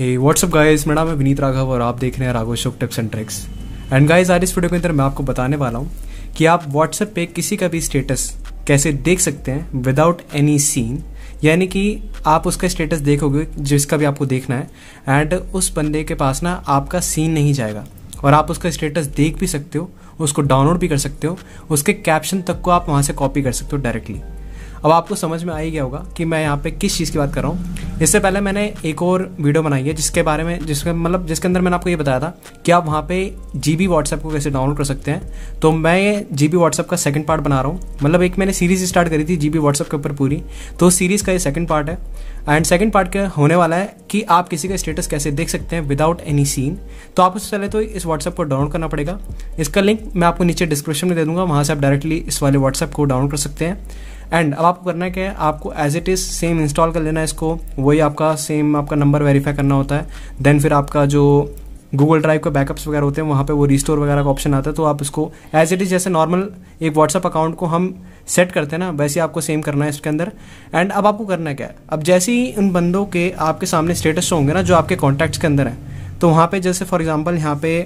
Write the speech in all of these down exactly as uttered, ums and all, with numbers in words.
हे WhatsApp guys, मेरा नाम है विनीत राघव और आप देख रहे हैं Raghav show tips and tricks. And guys, आज इस वीडियो के अंदर मैं आपको बताने वाला हूँ कि आप व्हाट्सएप पे किसी का भी स्टेटस कैसे देख सकते हैं विदाउट एनी सीन। यानी कि आप उसका स्टेटस देखोगे जिसका भी आपको देखना है, एंड उस बंदे के पास ना आपका सीन नहीं जाएगा और आप उसका स्टेटस देख भी सकते हो, उसको डाउनलोड भी कर सकते हो, उसके कैप्शन तक को आप वहाँ से कॉपी कर सकते हो डायरेक्टली। अब आपको समझ में आ ही गया होगा कि मैं यहाँ पे किस चीज़ की बात कर रहा हूँ। इससे पहले मैंने एक और वीडियो बनाई है जिसके बारे में जिसके मतलब जिसके अंदर मैंने आपको ये बताया था कि आप वहाँ पे जीबी व्हाट्सएप को कैसे डाउनलोड कर सकते हैं। तो मैं ये जीबी व्हाट्सएप का सेकंड पार्ट बना रहा हूँ। मतलब एक मैंने सीरीज स्टार्ट करी थी जीबी व्हाट्सएप के ऊपर पूरी, तो सीरीज़ का ये सेकंड पार्ट है। एंड सेकंड पार्ट क्या होने वाला है कि आप किसी का स्टेटस कैसे देख सकते हैं विदाउट एनी सीन। तो आपको सबसे पहले तो इस व्हाट्सएप को डाउनलोड करना पड़ेगा। इसका लिंक मैं आपको नीचे डिस्क्रिप्शन में दे दूंगा, वहाँ से आप डायरेक्टली इस वाले व्हाट्सएप को डाउनलोड कर सकते हैं। एंड अब आपको करना क्या है, आपको as it is same install कर लेना है इसको। वही आपका सेम आपका नंबर वेरीफाई करना होता है। देन फिर आपका जो गूगल ड्राइव के बैकअप्स वगैरह होते हैं वहाँ पे वो रिस्टोर वगैरह का ऑप्शन आता है। तो आप इसको एज इट इज़ जैसे नॉर्मल एक व्हाट्सअप अकाउंट को हम सेट करते हैं ना, वैसे आपको सेम करना है इसके अंदर। एंड अब आपको करना क्या है, अब जैसे ही उन बंदों के आपके सामने स्टेटस होंगे ना जो आपके कॉन्टैक्ट्स के अंदर हैं, तो वहाँ पे जैसे फॉर एग्जाम्पल यहाँ पे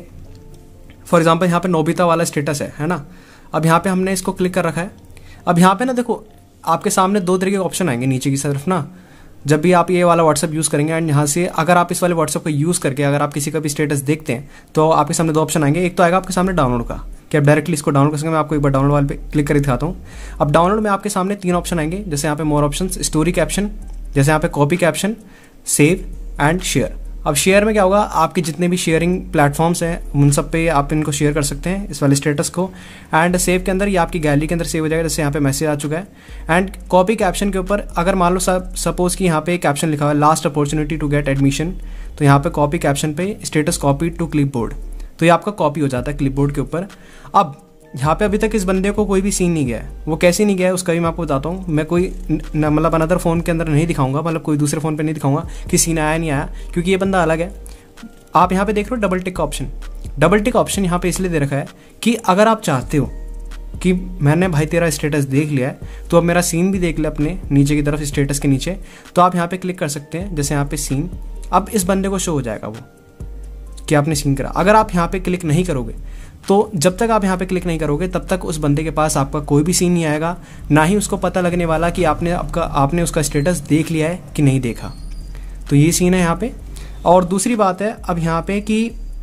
फॉर एग्जाम्पल यहाँ पे नोबिता वाला स्टेटस है है ना। अब यहाँ पे हमने इसको क्लिक कर रखा है। अब यहाँ पे ना देखो आपके सामने दो तरीके के ऑप्शन आएंगे नीचे की तरफ ना, जब भी आप ये वाला व्हाट्सअप यूज़ करेंगे। एंड यहाँ से अगर आप इस वाले व्हाट्सअप को यूज़ करके अगर आप किसी का भी स्टेटस देखते हैं तो आपके सामने दो ऑप्शन आएंगे। एक तो आएगा आपके सामने डाउनलोड का, कि आप डायरेक्टली इसको डाउनलोड कर सकें। मैं आपको एक बार डाउनलोड वाले पे क्लिक कर दिखाता हूँ। अब डाउनलोड में आपके सामने तीन ऑप्शन आएंगे, जैसे यहाँ पे मोर ऑप्शन, स्टोरी कैप्शन, जैसे यहाँ पे copy caption, save and share. अब शेयर में क्या होगा, आपके जितने भी शेयरिंग प्लेटफॉर्म्स हैं उन सब पे आप इनको शेयर कर सकते हैं इस वाले स्टेटस को। एंड सेव के अंदर ये आपकी गैलरी के अंदर सेव हो जाएगा, जैसे यहाँ पे मैसेज आ चुका है। एंड कॉपी कैप्शन के ऊपर अगर मान लो सपोज कि यहाँ पे कैप्शन लिखा हुआ है last opportunity to get admission, तो यहाँ पे कॉपी कैप्शन पे स्टेटस कॉपी टू क्लिपबोर्ड, तो ये आपका कॉपी हो जाता है क्लिपबोर्ड के ऊपर। अब यहाँ पे अभी तक इस बंदे को कोई भी सीन नहीं गया है, वो कैसे नहीं गया है उसका भी मैं आपको बताता हूँ। मैं कोई मतलब अनदर फ़ोन के अंदर नहीं दिखाऊंगा, मतलब कोई दूसरे फ़ोन पे नहीं दिखाऊंगा कि सीन आया नहीं आया, क्योंकि ये बंदा अलग है। आप यहाँ पे देख रहे हो डबल टिक का ऑप्शन। डबल टिक ऑप्शन यहाँ पे इसलिए दे रखा है कि अगर आप चाहते हो कि मैंने भाई तेरा स्टेटस देख लिया है तो अब मेरा सीन भी देख ले अपने नीचे की तरफ स्टेटस के नीचे, तो आप यहाँ पे क्लिक कर सकते हैं। जैसे यहाँ पे सीन, अब इस बंदे को शो हो जाएगा वो कि आपने सीन करा। अगर आप यहाँ पे क्लिक नहीं करोगे तो जब तक आप यहाँ पे क्लिक नहीं करोगे तब तक उस बंदे के पास आपका कोई भी सीन नहीं आएगा, ना ही उसको पता लगने वाला कि आपने आपका आपने उसका स्टेटस देख लिया है कि नहीं देखा। तो ये सीन है यहाँ पे। और दूसरी बात है अब यहाँ पे कि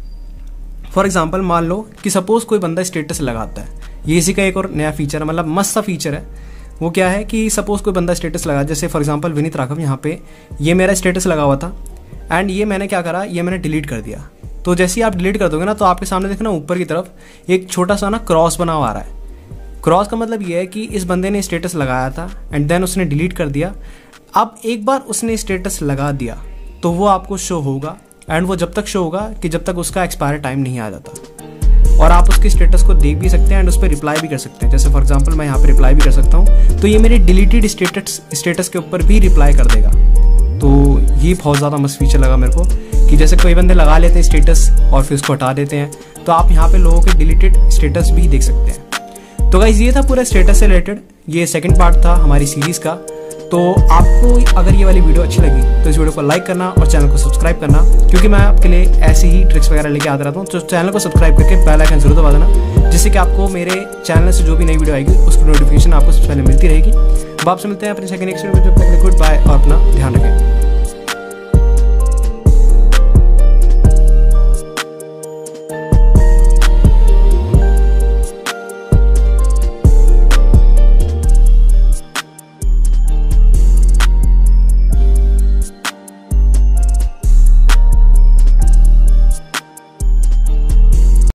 फॉर एग्जांपल मान लो कि सपोज कोई बंदा स्टेटस लगाता है, ये इसी का एक और नया फीचर है, मतलब मस्त सा फीचर है। वो क्या है कि सपोज कोई बंदा स्टेटस लगा, जैसे फॉर एग्जांपल विनीत राघव, यहाँ पे ये मेरा स्टेटस लगा हुआ था एंड ये मैंने क्या करा, ये मैंने डिलीट कर दिया। तो जैसे ही आप डिलीट कर दोगे ना तो आपके सामने देखना ऊपर की तरफ एक छोटा सा ना क्रॉस बना हुआ आ रहा है। क्रॉस का मतलब ये है कि इस बंदे ने स्टेटस लगाया था एंड देन उसने डिलीट कर दिया। अब एक बार उसने स्टेटस लगा दिया तो वो आपको शो होगा, एंड वो जब तक शो होगा कि जब तक उसका एक्सपायर टाइम नहीं आ जाता। और आप उसके स्टेटस को देख भी सकते हैं एंड उस पर रिप्लाई भी कर सकते हैं। जैसे फॉर एग्जांपल मैं यहाँ पे रिप्लाई भी कर सकता हूँ, तो ये मेरे डिलीटेड स्टेटस स्टेटस के ऊपर भी रिप्लाई कर देगा। तो ये बहुत ज़्यादा मस्त फीचर लगा मेरे को कि जैसे कोई बंदे लगा लेते हैं स्टेटस और फिर उसको हटा देते हैं, तो आप यहाँ पे लोगों के डिलीटेड स्टेटस भी देख सकते हैं। तो गाइस, ये था पूरा स्टेटस से रिलेटेड, ये सेकंड पार्ट था हमारी सीरीज़ का। तो आपको अगर ये वाली वीडियो अच्छी लगी तो इस वीडियो को लाइक करना और चैनल को सब्सक्राइब करना, क्योंकि मैं आपके लिए ऐसी ही ट्रिक्स वगैरह लेके आता रहता हूँ। तो चैनल को सब्सक्राइब करके बेल आइकन जरूर दबा देना, जिससे कि आपको मेरे चैनल से जो भी नई वीडियो आएगी उसकी नोटिफिकेशन आपको सबसे पहले मिलती रहेगी। अब आपसे मिलते हैं अपने सेकंड नेक्स्ट वीडियो में। जब तक गुड बाय।